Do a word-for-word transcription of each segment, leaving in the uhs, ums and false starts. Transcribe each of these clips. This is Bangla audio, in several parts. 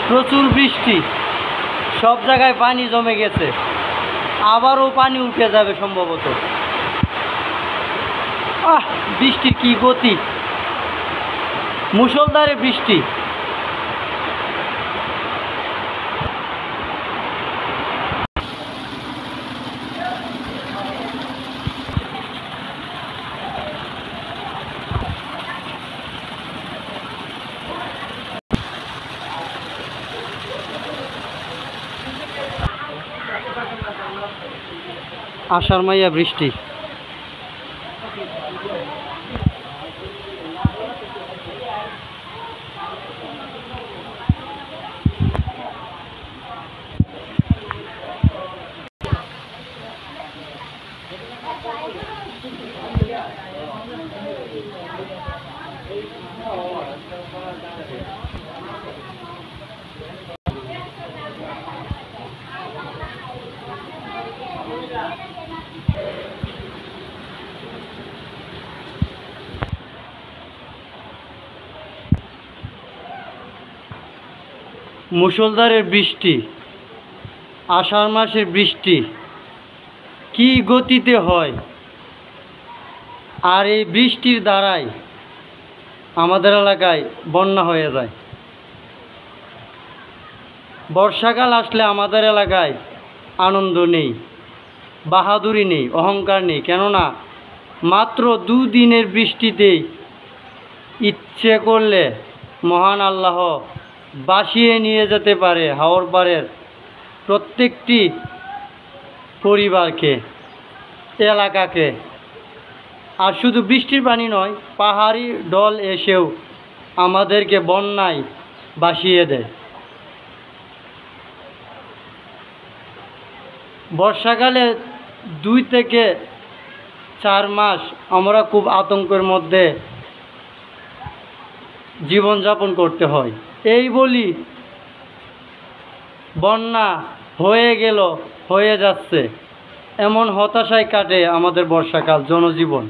প্রচুর বৃষ্টি, সব জায়গায় পানি জমে গেছে, আবারও পানি উঠে যাবে সম্ভবত। আহ বৃষ্টির কি গতি, মুষলধারে বৃষ্টি। আষাঢ় মাইয়া বৃষ্টি। মুষলধারের বৃষ্টি, আষাঢ় মাসের বৃষ্টি কি গতিতে হয়, আর এই বৃষ্টির দ্বারাই আমাদের এলাকায় বন্যা হয়ে যায়। বর্ষাকাল আসলে আমাদের এলাকায় আনন্দ নেই, বাহাদুরি নেই, অহংকার নেই। কেননা মাত্র দুদিনের বৃষ্টিতেই ইচ্ছে করলে মহান আল্লাহ বাসিয়ে নিয়ে যেতে পারে হাওর পাড়ের প্রত্যেকটি পরিবারকে, এলাকাকে। আর শুধু বৃষ্টির পানি নয়, পাহাড়ি ঢল এসেও আমাদেরকে বন্যায় ভাসিয়ে দেয়। বর্ষাকালে দুই থেকে চার মাস আমরা খুব আতঙ্কের মধ্যে জীবনযাপন করতে হয়। এই বলি বন্যা হয়ে গেল, হয়ে যাচ্ছে, এমন হতাশায় কাটে আমাদের বর্ষাকাল জনজীবন।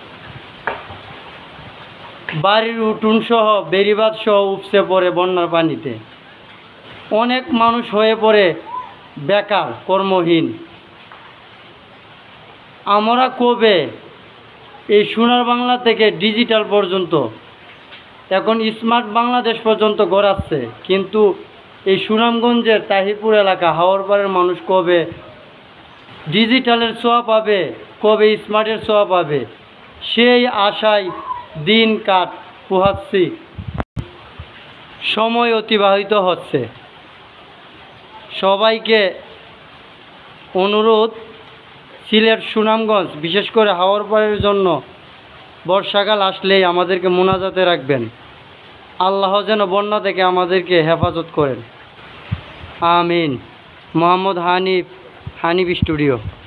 বাড়ির উঠোন সহ বেড়িবাঁধ সহ উপচে পড়ে বন্যার পানিতে। অনেক মানুষ হয়ে পড়ে বেকার, কর্মহীন। আমরা কবে এই সোনার বাংলা থেকে ডিজিটাল পর্যন্ত, এখন স্মার্ট বাংলাদেশ পর্যন্ত গড়াচ্ছে, কিন্তু এই সুনামগঞ্জের তাহিরপুর এলাকা হাওরপাড়ের মানুষ কবে ডিজিটালের ছোঁয়া পাবে, কবে স্মার্টের ছোঁয়া পাবে, সেই আশায় দিন কাট পোহাচ্ছি, সময় অতিবাহিত হচ্ছে। সবাইকে অনুরোধ, সিলেট সুনামগঞ্জ বিশেষ করে হাওরপাড়ের জন্য বর্ষাকাল আসলেই আমাদেরকে মোনাজাতে রাখবেন। আল্লাহ যেন বন্যা থেকে আমাদেরকে হেফাজত করেন, আমিন। মোহাম্মদ হানিফ, হানিফ স্টুডিও।